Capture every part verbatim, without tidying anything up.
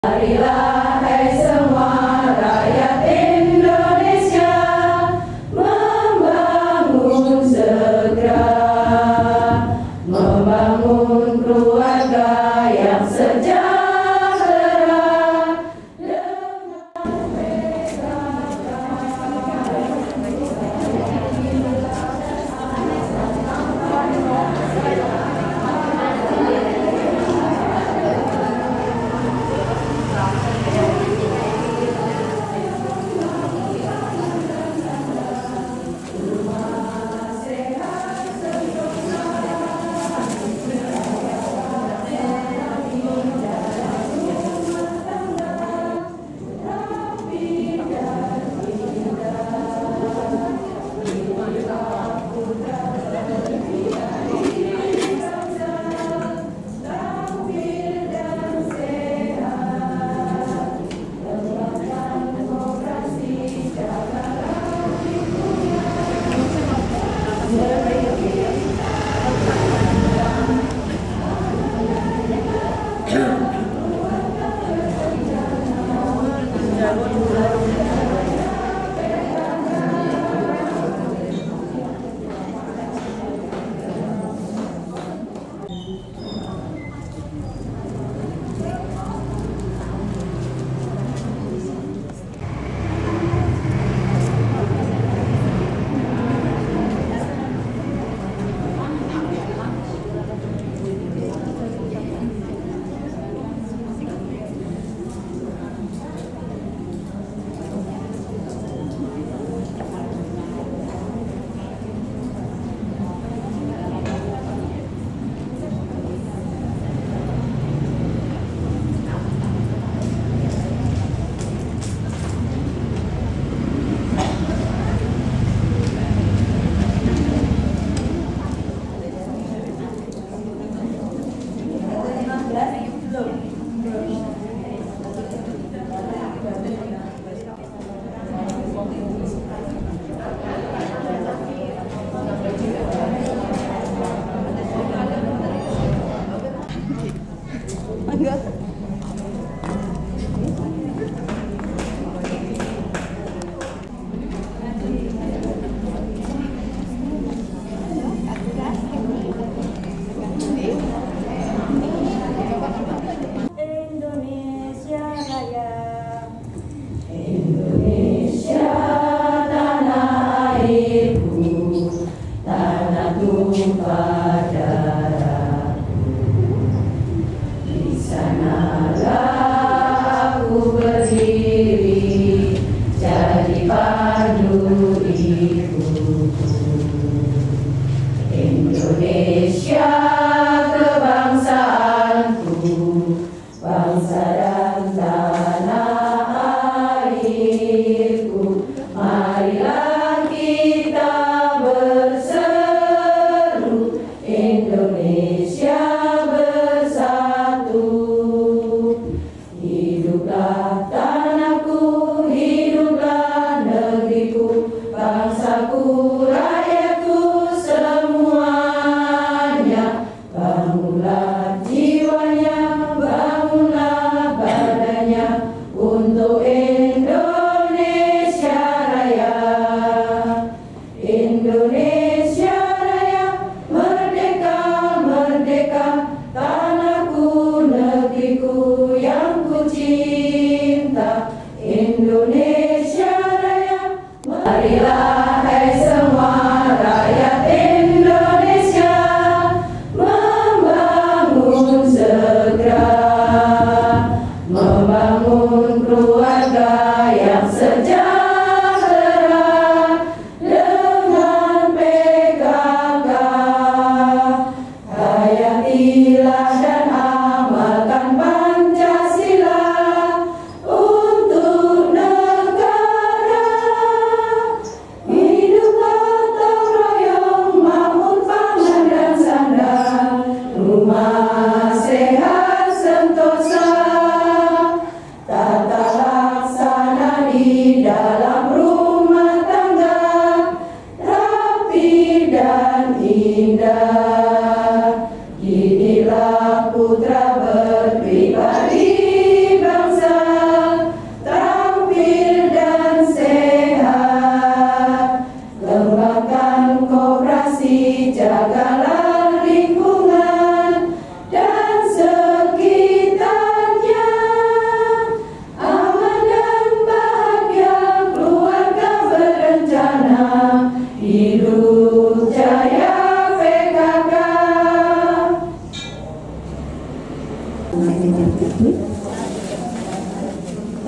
Marilah hai semua rakyat Indonesia membangun segera, membangun keluarga yang sejahtera. Tumpah darahku, di sanalah aku berdiri, jadi pandu hidupku. Indonesia kebangsaanku, bangsa dan tanah airku. Marilah kita berseru, Indonesia bersatu. Hiduplah tanahku, hiduplah negeriku, bangsaku, rakyatku semuanya. Bangunlah jiwanya, bangunlah badannya untuk Indonesia Raya. Indonesia Raya, merdeka, merdeka, tanahku, negeriku yang ku cinta. Indonesia Raya, marilah hai semua rakyat Indonesia membangun segera, membangun keluarga yang sejahtera. Dengan P K K hayatilah dan amalkan Pancasila untuk negara. Hidup gotong royong, makmur pangan dan sandang, rumah sehat sentosa.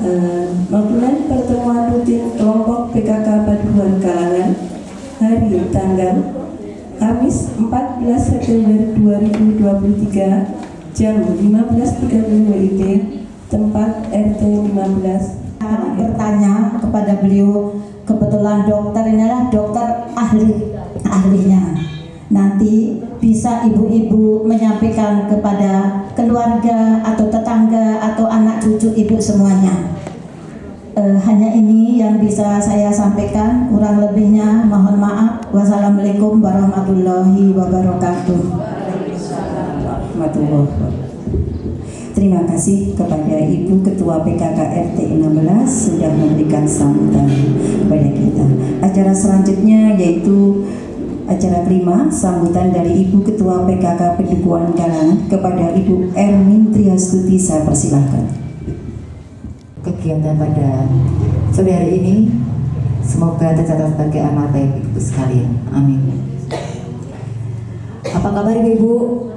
eh, notulen pertemuan rutin kelompok P K K Paduan Kalangan hari tanggal Kamis empat belas September dua ribu dua puluh tiga jam lima belas tiga puluh W I T, tempat R T lima belas. Bertanya kepada beliau, kebetulan dokter ini adalah dokter ahli ahlinya. Nanti bisa ibu-ibu menyampaikan kepada keluarga atau tetangga atau anak cucu ibu semuanya. E, hanya ini yang bisa saya sampaikan, kurang lebihnya mohon maaf. Wassalamualaikum warahmatullahi wabarakatuh. Terima kasih kepada Ibu Ketua P K K R T enam belas sudah memberikan sambutan kepada kita. Acara selanjutnya yaitu acara kelima, sambutan dari Ibu Ketua P K K Paduan Kalangan kepada Ibu Ermin Triastuti. Saya persilahkan. Kegiatan pada sore hari ini semoga tercatat sebagai amal baik Ibu sekalian. Amin. Apa kabar Ibu?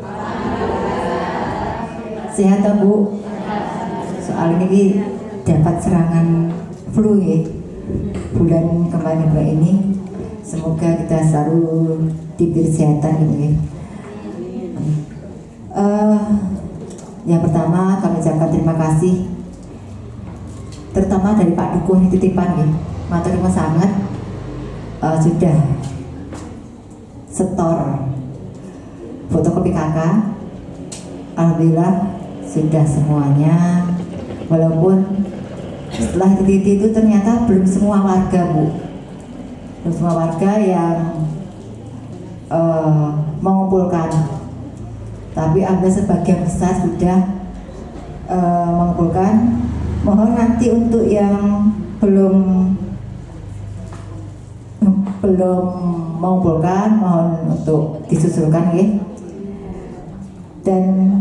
Sehat tak Bu? Soal ini dapat serangan flu ya bulan kemarin dua ini. Semoga kita selalu diberi kesehatan gitu ya. Uh, yang pertama kami ucapkan terima kasih, terutama dari Pak Dukuh ini titipan ya. Matur nuwun sangat uh, sudah setor fotokopi K K. Alhamdulillah sudah semuanya, walaupun setelah dititi itu ternyata belum semua warga Bu, belum semua warga yang uh, mengumpulkan, tapi ada sebagian besar sudah uh, mengumpulkan. Mohon nanti untuk yang belum belum mengumpulkan, mohon untuk disusulkan ya. Dan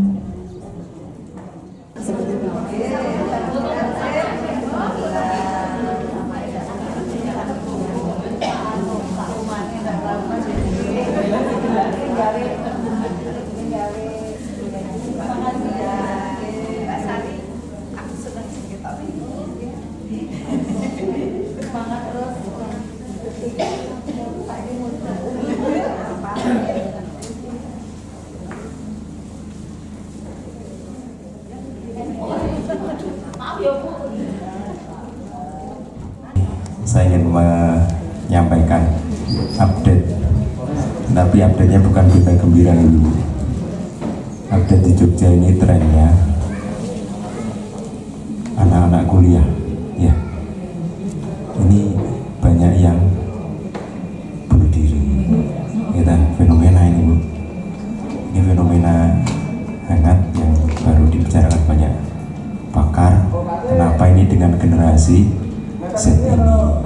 saya ingin menyampaikan update, tapi update-nya bukan berita gembira Ibu. Update di Jogja ini trennya anak-anak kuliah, ya. Ini banyak yang bunuh diri, kita fenomena ini Bu. Ini fenomena hangat yang baru dibicarakan banyak pakar. Kenapa ini dengan generasi Z ini? Nah,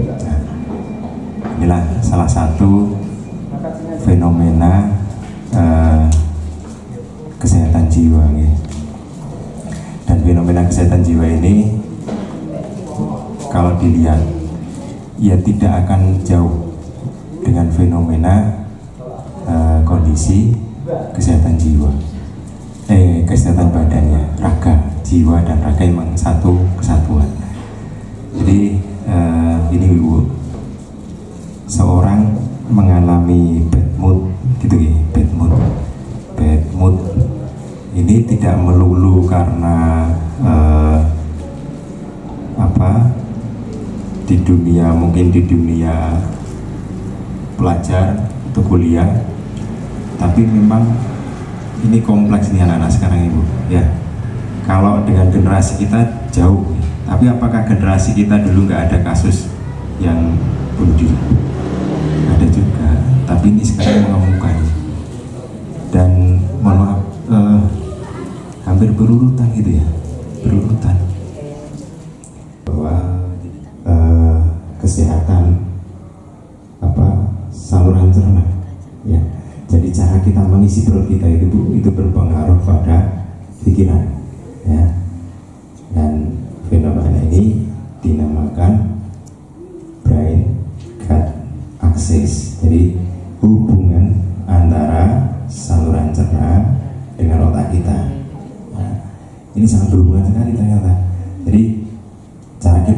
inilah salah satu fenomena uh, kesehatan jiwa ya. Dan fenomena kesehatan jiwa ini kalau dilihat ya tidak akan jauh dengan fenomena uh, kondisi kesehatan jiwa, eh kesehatan badannya, raga, jiwa dan raga memang satu kesatuan. Jadi uh, ini Ibu, seorang mengalami bad mood gitu ya, bad mood bad mood ini tidak melulu karena uh, apa di dunia, mungkin di dunia pelajar atau kuliah, tapi memang ini kompleks nih anak-anak sekarang Ibu ya. Kalau dengan generasi kita jauh, tapi apakah generasi kita dulu nggak ada kasus yang bunuh diri? Ada juga, tapi ini sekarang mengemuka dan mohon maaf eh, hampir berurutan gitu ya, berurutan bahwa eh, kesehatan apa saluran cerna ya. Jadi cara kita mengisi perut kita itu itu berpengaruh pada pikiran ya. Dan fenomena ini dinamakan brain gut axis. Jadi hubungan antara saluran cerna dengan otak kita. Nah, ini sangat berhubungan sekali ternyata. Jadi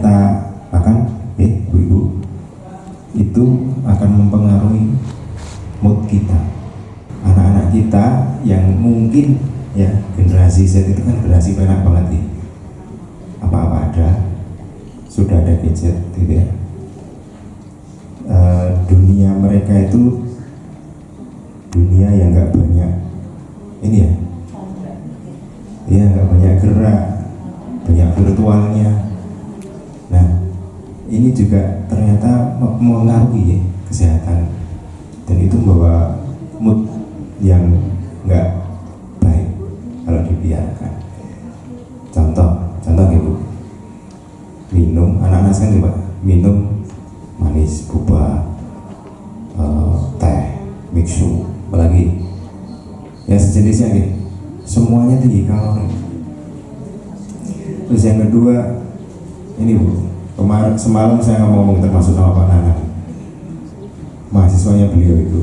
kita makan, eh ibu-ibu, itu akan mempengaruhi mood kita. Anak-anak kita yang mungkin ya generasi Z itu kan generasi penak banget nih, apa-apa ada, sudah ada gadget gitu ya. E, dunia mereka itu dunia yang nggak banyak ini ya, ya nggak banyak gerak, banyak virtualnya. Nah ini juga ternyata mengaruhi ya, kesehatan, dan itu membawa mood yang nggak baik kalau dibiarkan. Contoh, contoh ibu, minum, anak-anak kan coba minum manis, boba, uh, teh, mixu, apalagi ya sejenisnya gitu, semuanya tinggi kalori. Terus yang kedua, ini bu, kemarin semalam saya ngomong termasuk sama Pak Nana, mahasiswanya beliau itu.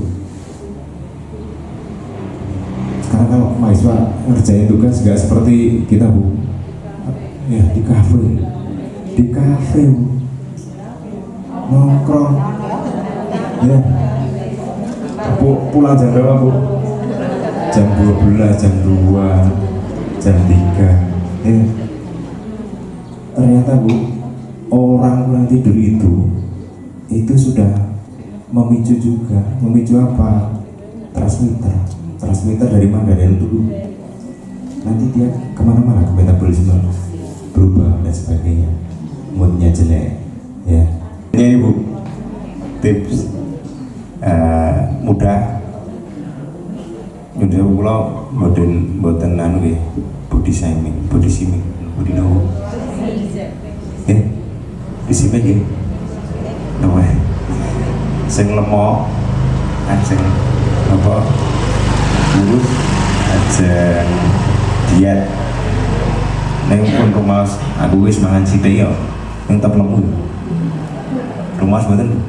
Sekarang kalau mahasiswa ngerjain tugas nggak seperti kita bu, ya di kafe, di kafe bu, nongkrong, ya, bu, pulang jam berapa bu? Jam dua belas, jam dua, jam tiga, ya. Ternyata bu, orang pulang tidur itu, itu sudah memicu juga, memicu apa? Transmitter, transmitter dari mana? Dari dulu. Nanti dia kemana-mana, ke metabolisme berubah dan sebagainya, moodnya jelek, ya. Ini bu, tips uh, mudah. Udah pulau boten boten anu ya, body shaming, body shaming, body no. Ya, di sini ya, no. Sing lemok, sing apa, kurus, aja diet. Neng pun rumah aku wis mangan sithik yo, neng tetep lemu. Rumah boten.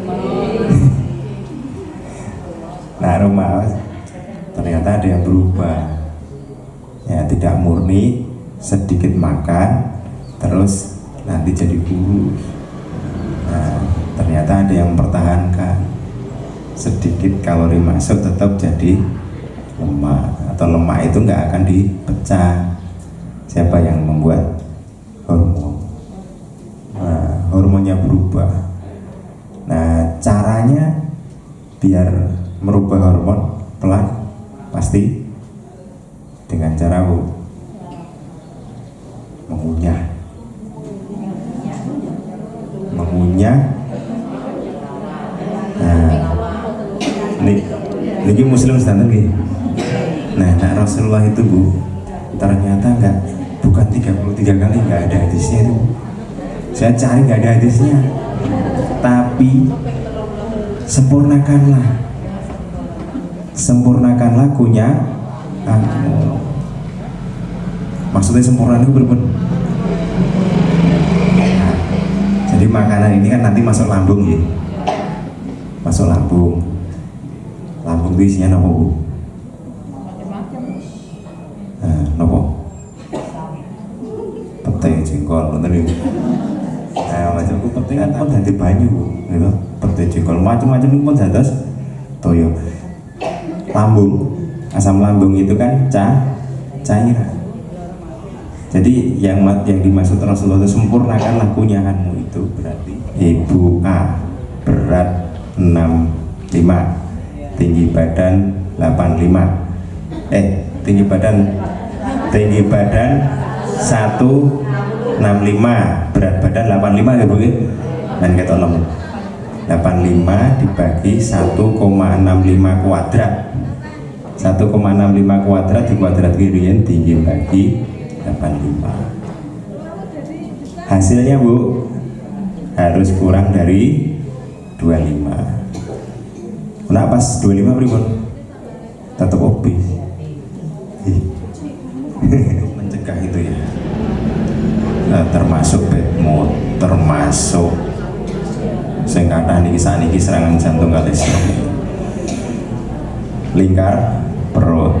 Nah rumah ternyata ada yang berubah, ya tidak murni, sedikit makan terus nanti jadi kurus. Nah ternyata ada yang mempertahankan, sedikit kalori masuk tetap jadi lemak, atau lemak itu nggak akan dipecah. Siapa yang membuat hormon? Nah, hormonnya berubah. Nah caranya biar merubah hormon pelan, pasti dengan cara mengunyah, mengunyah. Nah, ini, ini muslim standar gitu. Nah, nah Rasulullah itu bu, ternyata enggak, bukan tiga puluh tiga kali, enggak ada hadisnya itu. Saya cari enggak ada hadisnya, tapi sempurnakanlah. Sempurnakanlah kunyah. Anu. Maksudnya sempurna itu berbeda. Nah, jadi makanan ini kan nanti masuk lambung ya, masuk lambung. Lambung itu isinya apa bu? Nah, apa? Petai, jengkol, bener ya. Nah, macam itu petai kan pun ganti banyu bu, gitu. Petai, jengkol, macam-macam itu pun jadas toyo. Lambung, asam lambung itu kan ca cairan. Jadi yang yang dimaksud Rasulullah itu sempurnakanlah kunyahanmu, itu berarti Ibu A berat enam puluh lima, tinggi badan delapan puluh lima, eh tinggi badan tinggi badan seratus enam puluh lima, berat badan delapan puluh lima ya bu, dan kita tolong delapan puluh lima dibagi satu koma enam lima kuadrat, satu koma enam lima kuadrat di kuadrat kirian tinggi bagi delapan puluh lima. Hasilnya bu harus kurang dari dua puluh lima. Nah pas dua puluh lima pribon tetap obes. Mencegah itu ya, nah, termasuk bad mood, termasuk sing kathah niki saniki serangan jantung kali lingkar perut.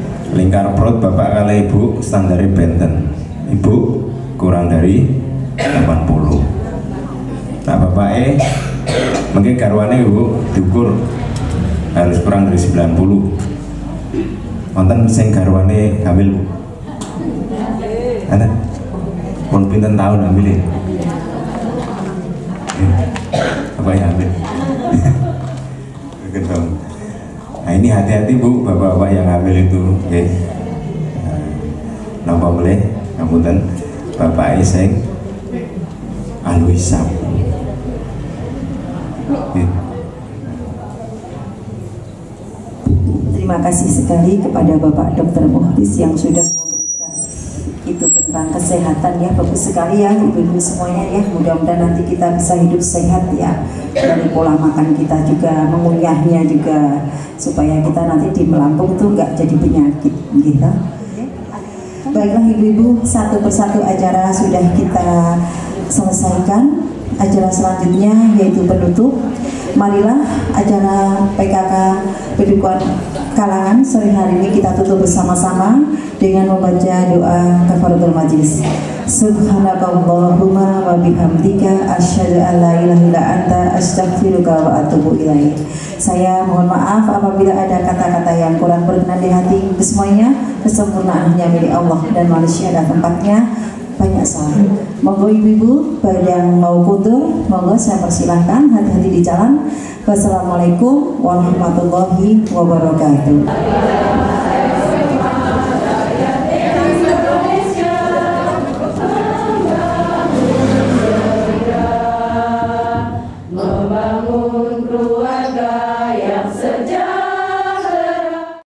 Lingkar perut bapak kali ibu standarnya benten, ibu kurang dari bapaknya mungkin garwane Bu diukur harus kurang dari sembilan puluh. Wonten sing garwane hamil Bu. Ana pun pinten tahun hamil. Apa yang hamil? Nah ini hati-hati Bu, bapak-bapak yang hamil itu, oke? Napa boleh? Ngapunten, bapak sing alu hisab. Terima kasih sekali kepada Bapak Dokter Muhtis yang sudah memberikan itu tentang kesehatan ya, bagus sekali ya ibu-ibu semuanya ya. Mudah-mudahan nanti kita bisa hidup sehat ya, dari pola makan kita juga, mengunyahnya juga, supaya kita nanti di melambung tuh nggak jadi penyakit gitu. Baiklah ibu-ibu, satu persatu acara sudah kita selesaikan. Acara selanjutnya yaitu penutup. Marilah acara P K K Pedukuhan Kalangan sore hari ini kita tutup bersama-sama dengan membaca doa kafaratul majlis. Subhanakallahumma wa bihamdika asyhadu an la ilaha illa anta astaghfiruka wa atubu ilaik. Saya mohon maaf apabila ada kata-kata yang kurang berkenan di hati semuanya. Kesempurnaannya milik Allah dan manusia ada tempatnya. Banyak salah. Monggo ibu-ibu yang mau kundur, monggo saya persilahkan, hati-hati di jalan. Wassalamualaikum warahmatullahi wabarakatuh.